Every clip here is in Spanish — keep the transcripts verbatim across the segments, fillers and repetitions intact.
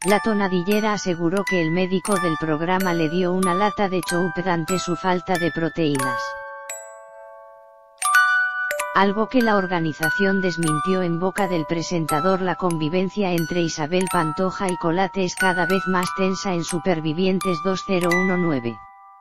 La tonadillera aseguró que el médico del programa le dio una lata de choup ante su falta de proteínas. Algo que la organización desmintió en boca del presentador. La convivencia entre Isabel Pantoja y Colate es cada vez más tensa en Supervivientes dos mil diecinueve.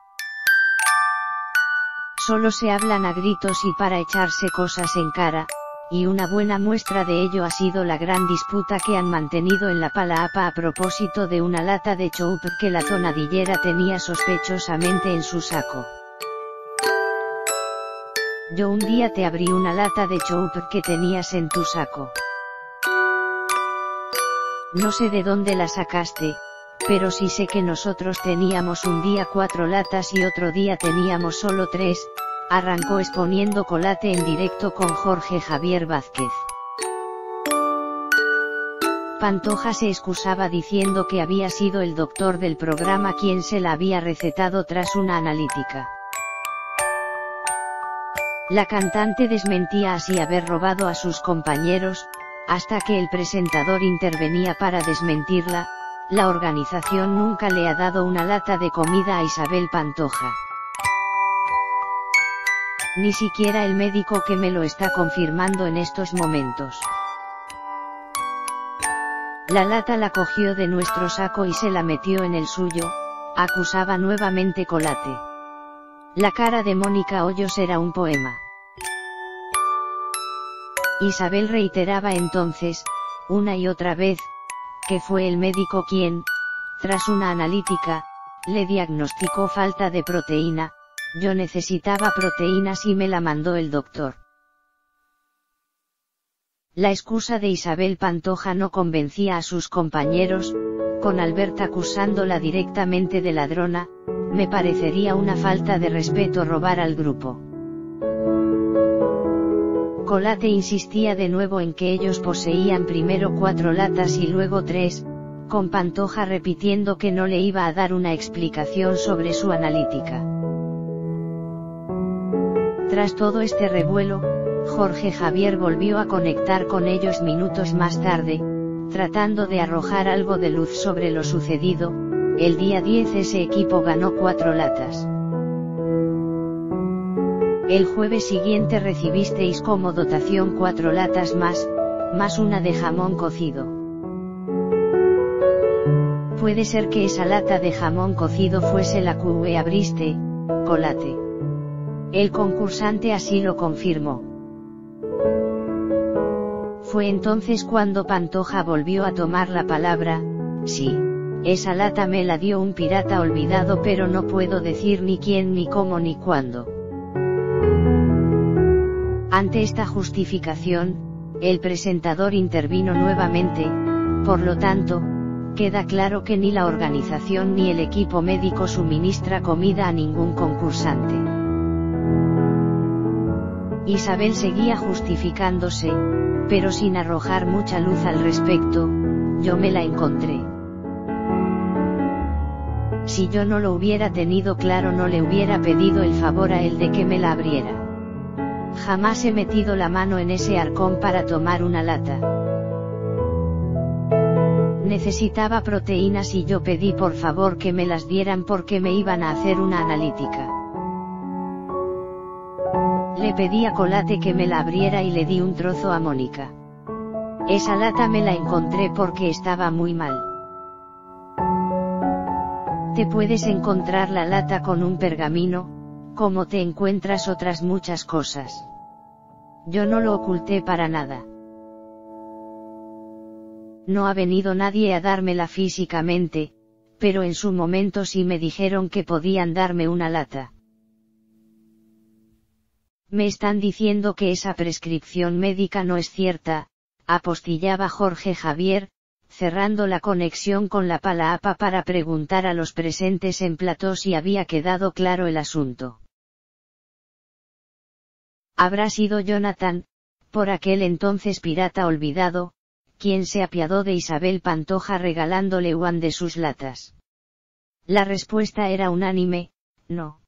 Solo se hablan a gritos y para echarse cosas en cara, y una buena muestra de ello ha sido la gran disputa que han mantenido en la Palaapa a propósito de una lata de choup que la tonadillera tenía sospechosamente en su saco. Yo un día te abrí una lata de choup que tenías en tu saco. No sé de dónde la sacaste, pero sí sé que nosotros teníamos un día cuatro latas y otro día teníamos solo tres, arrancó exponiendo Colate en directo con Jorge Javier Vázquez. Pantoja se excusaba diciendo que había sido el doctor del programa quien se la había recetado tras una analítica. La cantante desmentía así haber robado a sus compañeros, hasta que el presentador intervenía para desmentirla. La organización nunca le ha dado una lata de comida a Isabel Pantoja. Ni siquiera el médico que me lo está confirmando en estos momentos. La lata la cogió de nuestro saco y se la metió en el suyo, acusaba nuevamente Colate. La cara de Mónica Hoyos era un poema. Isabel reiteraba entonces, una y otra vez, que fue el médico quien, tras una analítica, le diagnosticó falta de proteína. Yo necesitaba proteínas y me la mandó el doctor. La excusa de Isabel Pantoja no convencía a sus compañeros, con Albert acusándola directamente de ladrona. Me parecería una falta de respeto robar al grupo. Colate insistía de nuevo en que ellos poseían primero cuatro latas y luego tres, con Pantoja repitiendo que no le iba a dar una explicación sobre su analítica. Tras todo este revuelo, Jorge Javier volvió a conectar con ellos minutos más tarde, tratando de arrojar algo de luz sobre lo sucedido. El día diez ese equipo ganó cuatro latas. El jueves siguiente recibisteis como dotación cuatro latas más, más una de jamón cocido. Puede ser que esa lata de jamón cocido fuese la que abriste, Colate. El concursante así lo confirmó. Fue entonces cuando Pantoja volvió a tomar la palabra. Sí, esa lata me la dio un pirata olvidado, pero no puedo decir ni quién, ni cómo, ni cuándo. Ante esta justificación, el presentador intervino nuevamente. Por lo tanto, queda claro que ni la organización ni el equipo médico suministra comida a ningún concursante. Isabel seguía justificándose, pero sin arrojar mucha luz al respecto. Yo me la encontré. Si yo no lo hubiera tenido claro, no le hubiera pedido el favor a él de que me la abriera. Jamás he metido la mano en ese arcón para tomar una lata. Necesitaba proteínas y yo pedí por favor que me las dieran porque me iban a hacer una analítica. Le pedí a Colate que me la abriera y le di un trozo a Mónica. Esa lata me la encontré porque estaba muy mal. Te puedes encontrar la lata con un pergamino, como te encuentras otras muchas cosas. Yo no lo oculté para nada. No ha venido nadie a dármela físicamente, pero en su momento sí me dijeron que podían darme una lata. Me están diciendo que esa prescripción médica no es cierta, apostillaba Jorge Javier, cerrando la conexión con la Palaapa para preguntar a los presentes en plató si había quedado claro el asunto. Habrá sido Jonathan, por aquel entonces pirata olvidado, quien se apiadó de Isabel Pantoja regalándole una de sus latas. La respuesta era unánime: no.